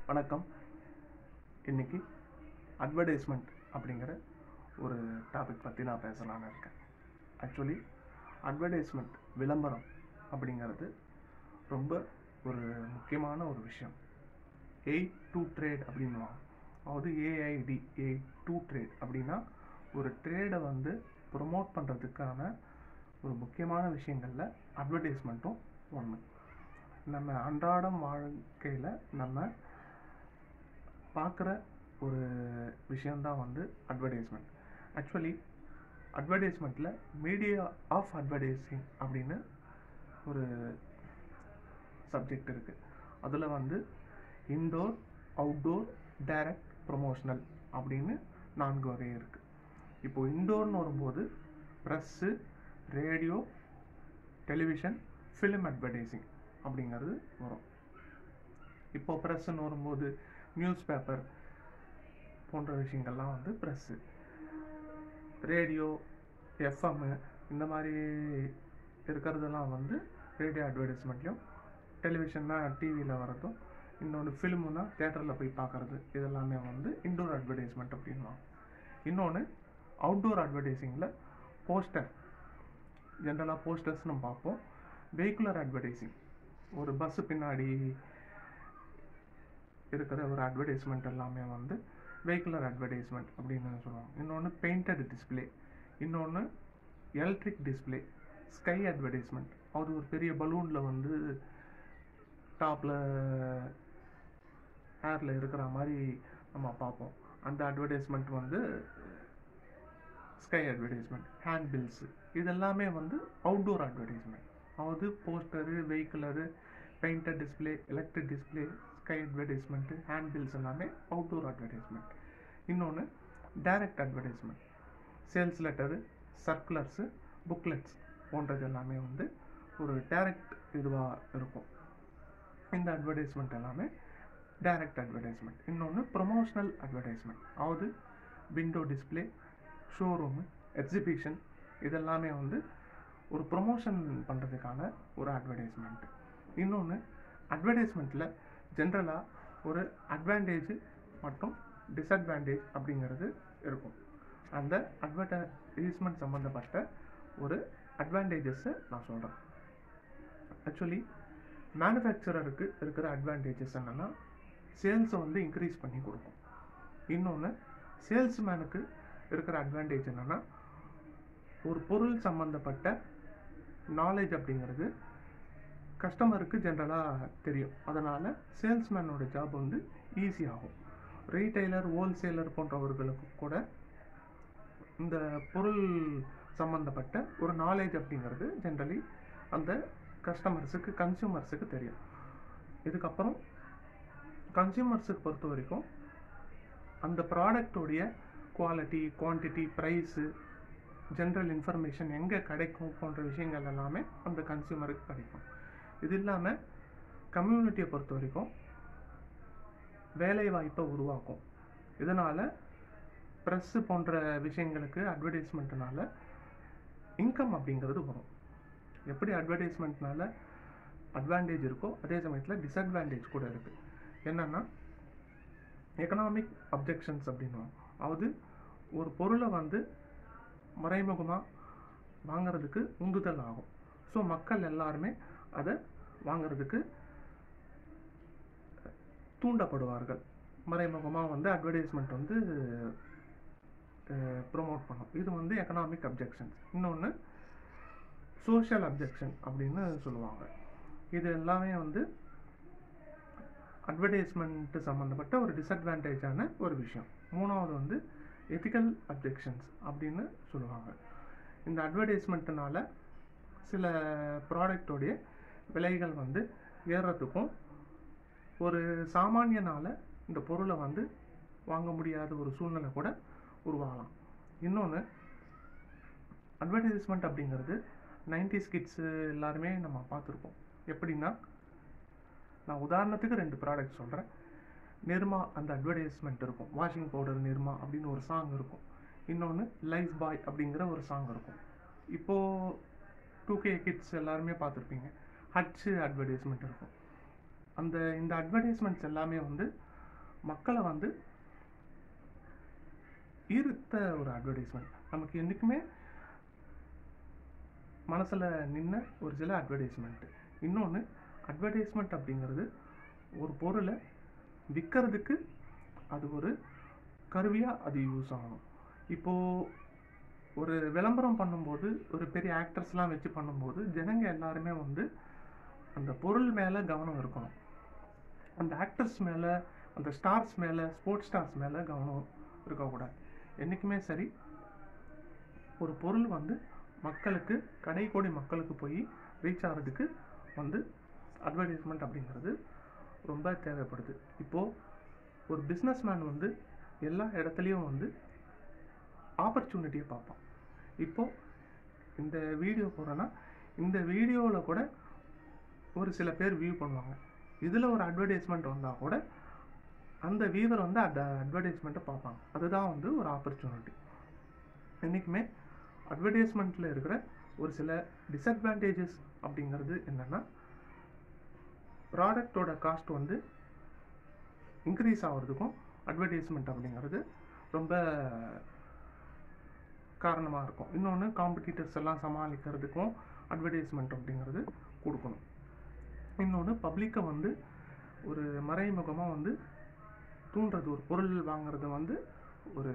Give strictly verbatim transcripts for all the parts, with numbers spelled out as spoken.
வணக்கம். இன்னைக்கு அட்வர்டைஸ்மெண்ட் அப்படிங்கிற ஒரு டாபிக் பற்றி நான் பேசலான்னு இருக்கேன். ஆக்சுவலி அட்வர்டைஸ்மெண்ட் விளம்பரம் அப்படிங்கிறது ரொம்ப ஒரு முக்கியமான ஒரு விஷயம். எயிட் டு ட்ரேட் அப்படின்வாங்க. அதாவது ஏஐடி எயிட் டு ட்ரேட் அப்படின்னா ஒரு ட்ரேடை வந்து ப்ரொமோட் பண்ணுறதுக்கான ஒரு முக்கியமான விஷயங்களில் அட்வர்டைஸ்மெண்ட்டும் ஒன்று. நம்ம அன்றாடம் வாழ்க்கையில் நம்ம பார்க்குற ஒரு விஷயந்தான் வந்து அட்வர்டைஸ்மெண்ட். ஆக்சுவலி அட்வர்டைஸ்மெண்ட்டில் மீடியா ஆஃப் அட்வர்டைஸிங் அப்படின்னு ஒரு சப்ஜெக்ட் இருக்குது. அதில் வந்து இன்டோர், அவுட்டோர், டைரக்ட், ப்ரொமோஷனல் அப்படின்னு நான்கு வகை இருக்குது. இப்போது இன்டோர்னு வரும்போது press, radio, television, film advertising அப்படிங்கிறது வரும். இப்போது ப்ரெஸ்ஸுன்னு வரும்போது நியூஸ் பேப்பர் போன்ற விஷயங்கள்லாம் வந்து ப்ரெஸ்ஸு, ரேடியோ, எஃப்எம்மு இந்த மாதிரி இருக்கிறதெல்லாம் வந்து ரேடியோ அட்வர்டைஸ்மெண்ட்லையும், டெலிவிஷன்னா டிவியில் வரதும், இன்னொன்று ஃபிலிமுன்னா தேட்டரில் போய் பார்க்குறது, இதெல்லாமே வந்து இன்டோர் அட்வர்டைஸ்மெண்ட் அப்படின்வாங்க. இன்னொன்று அவுட்டோர் அட்வர்டைஸிங்கில் போஸ்டர், ஜென்ரலாக போஸ்டர்ஸ் நம்ம பார்ப்போம். வெஹிகுலர் அட்வர்டைஸிங், ஒரு பஸ்ஸு பின்னாடி இருக்கிற ஒரு அட்வர்டைஸ்மெண்ட் எல்லாமே வந்து வெஹிகுலர் அட்வர்டைஸ்மெண்ட் அப்படின்னு சொல்லுவாங்க. இன்னொன்று பெயிண்டட் டிஸ்பிளே, இன்னொன்று எலக்ட்ரிக் டிஸ்பிளே, ஸ்கை அட்வர்டைஸ்மெண்ட், அது ஒரு பெரிய பலூனில் வந்து டாப்பில் ஏரில் இருக்கிற மாதிரி நம்ம பார்ப்போம். அந்த அட்வர்டைஸ்மெண்ட் வந்து ஸ்கை அட்வர்டைஸ்மெண்ட். ஹேண்ட் பில்ஸு, இதெல்லாமே வந்து அவுட்டோர் அட்வர்டைஸ்மெண்ட். அதாவது poster, vehicular, painted display, electric display, sky advertisement, hand bills எல்லாமே அவுட்டோர் அட்வர்டைஸ்மெண்ட். இன்னொன்று direct advertisement, sales letter, circulars, booklets போன்றது எல்லாமே வந்து ஒரு டைரக்ட் இதுவாக இருக்கும். இந்த அட்வர்டைஸ்மெண்ட் எல்லாமே டைரக்ட் அட்வர்டைஸ்மெண்ட். இன்னொன்று ப்ரொமோஷனல் அட்வர்டைஸ்மெண்ட், அதாவது விண்டோ டிஸ்பிளே, ஷோரூமு, எக்ஸிபிஷன், இதெல்லாமே வந்து ஒரு ப்ரொமோஷன் பண்ணுறதுக்கான ஒரு அட்வர்டைஸ்மெண்ட்டு. இன்னொன்று அட்வர்டைஸ்மெண்ட்டில் ஜென்ரலாக ஒரு அட்வான்டேஜ் மற்றும் டிஸ்அட்வான்டேஜ் அப்படிங்கிறது இருக்கும். அந்த அட்வர்டைஸ்மெண்ட் சம்மந்தப்பட்ட ஒரு அட்வான்டேஜஸை நான் சொல்கிறேன். ஆக்சுவலி மேனுஃபேக்சரருக்கு இருக்கிற அட்வான்டேஜஸ் என்னென்னா சேல்ஸை வந்து இன்க்ரீஸ் பண்ணி கொடுக்கும். இன்னொன்று சேல்ஸ்மேனுக்கு இருக்கிற அட்வான்டேஜ் என்னென்னா ஒரு பொருள் சம்மந்தப்பட்ட நாலேஜ் அப்படிங்கிறது கஸ்டமருக்கு ஜென்ரலாக தெரியும். அதனால் சேல்ஸ்மேனோட ஜாப் வந்து ஈஸியாகும். ரீட்டைலர், ஹோல்சேலர் போன்றவர்களுக்கு கூட இந்த பொருள் சம்மந்தப்பட்ட ஒரு நாலேஜ் அப்படிங்கிறது ஜென்ரலி அந்த கஸ்டமர்ஸுக்கு, கன்சியூமர்ஸுக்கு தெரியும். இதுக்கப்புறம் கன்சியூமர்ஸுக்கு பொறுத்த வரைக்கும் அந்த ப்ராடக்டோடைய quality, quantity, price, general information எங்கே கிடைக்கும் போன்ற விஷயங்கள் எல்லாமே அந்த கன்சியூமருக்கு கிடைக்கும். இது இல்லாமல் கம்யூனிட்டியை பொறுத்த வரைக்கும் வேலை வாய்ப்பை உருவாக்கும். இதனால் ப்ரெஸ்ஸு போன்ற விஷயங்களுக்கு அட்வர்டைஸ்மெண்ட்னால இன்கம் அப்படிங்கிறது வரும். எப்படி அட்வர்டைஸ்மெண்ட்னால அட்வான்டேஜ் இருக்கோ அதே சமயத்தில் டிஸ்அட்வான்டேஜ் கூட இருக்குது. என்னென்னா எக்கனாமிக் அப்ஜெக்ஷன்ஸ் அப்படின்னுவோம். அதாவது ஒரு பொருளை வந்து மறைமுகமாக வாங்கிறதுக்கு உந்துதல் ஆகும். ஸோ மக்கள் எல்லாருமே அதை வாங்கிறதுக்கு தூண்டப்படுவார்கள். மறைமுகமாக வந்து அட்வர்டைஸ்மெண்ட் வந்து ப்ரொமோட் பண்ணும். இது வந்து எக்கனாமிக் அப்ஜெக்ஷன்ஸ். இன்னொன்று சோஷியல் அப்ஜெக்ஷன் அப்படின்னு சொல்லுவாங்க. இது எல்லாமே வந்து அட்வர்டைஸ்மெண்ட்டு சம்மந்தப்பட்ட ஒரு டிஸ்அட்வான்டேஜான ஒரு விஷயம். மூணாவது வந்து எத்திக்கல் அப்ஜெக்ஷன்ஸ் அப்படின்னு சொல்லுவாங்க. இந்த அட்வர்டைஸ்மெண்ட்டுனால சில ப்ராடக்டோடைய விலைகள் வந்து ஏறுறதுக்கும், ஒரு சாமானியனால் இந்த பொருளை வந்து வாங்க முடியாத ஒரு சூழ்நிலை கூட உருவாகலாம். இன்னொன்று அட்வர்டைஸ்மெண்ட் அப்படிங்கிறது நைன்டிஸ் கிட்ஸு எல்லாருமே நம்ம பார்த்துருப்போம். எப்படின்னா, நான் உதாரணத்துக்கு ரெண்டு ப்ராடக்ட் சொல்கிறேன். நிர்மா அந்த அட்வர்டைஸ்மெண்ட் இருக்கும். வாஷிங் பவுடர் நிர்மா அப்படின்னு ஒரு சாங் இருக்கும். இன்னொன்று லைஃப் பாய் அப்படிங்கிற ஒரு சாங் இருக்கும். இப்போது டூ கே கிட்ஸ் எல்லாருமே பார்த்துருப்பீங்க. ஹட்ஸு அட்வர்டைஸ்மெண்ட் இருக்கும். அந்த இந்த அட்வர்டைஸ்மெண்ட்ஸ் எல்லாமே வந்து மக்களை வந்து ஈர்த்த ஒரு அட்வர்டைஸ்மெண்ட். நமக்கு என்றைக்குமே மனசில் நின்ன ஒரு சில அட்வர்டைஸ்மெண்ட்டு. இன்னொன்று, அட்வர்டைஸ்மெண்ட் அப்படிங்கிறது ஒரு பொருளை விற்கிறதுக்கு அது ஒரு கருவியாக அது யூஸ் ஆகணும். இப்போது ஒரு விளம்பரம் பண்ணும்போது ஒரு பெரிய ஆக்டர்ஸ்லாம் வச்சு பண்ணும்போது ஜனங்க எல்லாருமே வந்து அந்த பொருள் மேலே கவனம் இருக்கணும். அந்த ஆக்டர்ஸ் மேலே, அந்த ஸ்டார்ஸ் மேலே, ஸ்போர்ட்ஸ் ஸ்டார்ஸ் மேலே கவனம் இருக்கக்கூடாது. என்றைக்குமே சரி, ஒரு பொருள் வந்து மக்களுக்கு, கடைக்கோடி மக்களுக்கு போய் ரீச் ஆகிறதுக்கு வந்து அட்வர்டைஸ்மெண்ட் அப்படிங்கிறது ரொம்ப தேவைப்படுது. இப்போது ஒரு பிஸ்னஸ்மேன் வந்து எல்லா இடத்துலையும் வந்து ஆப்பர்ச்சுனிட்டியை பார்ப்பான். இப்போது இந்த வீடியோ போடுறேன்னா இந்த வீடியோவில் கூட ஒரு சில பேர் வியூ பண்ணுவாங்க. இதில் ஒரு அட்வர்டைஸ்மெண்ட் வந்தால் கூட அந்த வியூவர் வந்து அந்த அட்வர்டைஸ்மெண்ட்டை பார்ப்பாங்க. அதுதான் வந்து ஒரு ஆப்பர்ச்சுனிட்டி. என்றைக்குமே அட்வர்டைஸ்மெண்ட்டில் இருக்கிற ஒரு சில டிஸ்அட்வான்டேஜஸ் அப்படிங்கிறது என்னென்னா, ப்ராடக்டோட காஸ்ட் வந்து இன்க்ரீஸ் ஆகிறதுக்கும் அட்வர்டைஸ்மெண்ட் அப்படிங்கிறது ரொம்ப காரணமாக இருக்கும். இன்னொன்று, காம்படிட்டர்ஸ் எல்லாம் சமாளிக்கிறதுக்கும் அட்வர்டைஸ்மெண்ட் அப்படிங்கிறது கொடுக்கணும். இன்னொன்று, பப்ளிக்கை வந்து ஒரு மறைமுகமாக வந்து தூண்டுறது, ஒரு பொருள் வாங்கிறது வந்து ஒரு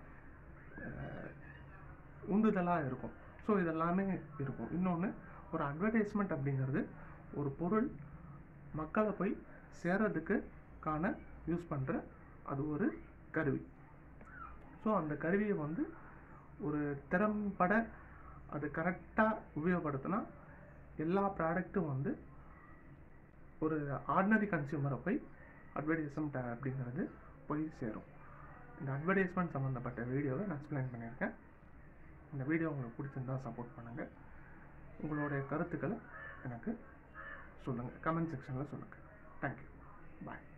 உந்துதலாக இருக்கும். ஸோ இதெல்லாமே இருக்கும். இன்னொன்று, ஒரு அட்வர்டைஸ்மெண்ட் அப்படிங்கிறது ஒரு பொருள் மக்களை போய் சேர்றதுக்கு காண யூஸ் பண்ணுற அது ஒரு கருவி. ஸோ அந்த கருவியை வந்து ஒரு திறம்பட அது கரெக்டாக உபயோகப்படுத்தினா எல்லா ப்ராடக்ட்டும் வந்து ஒரு ஆர்டினரி கன்சியூமரை போய் அட்வர்டைஸ்மெண்ட் அப்படிங்கிறது போய் சேரும். இந்த அட்வர்டைஸ்மெண்ட் சம்மந்தப்பட்ட வீடியோவை நான் எக்ஸ்பிளைன் பண்ணியிருக்கேன். இந்த வீடியோ உங்களுக்கு பிடிச்சிருந்தா சப்போர்ட் பண்ணுங்கள். உங்களுடைய கருத்துக்களை எனக்கு சொல்லுங்கள், கமெண்ட் செக்ஷனில் சொல்லுங்கள். தேங்க்யூ, பாய்.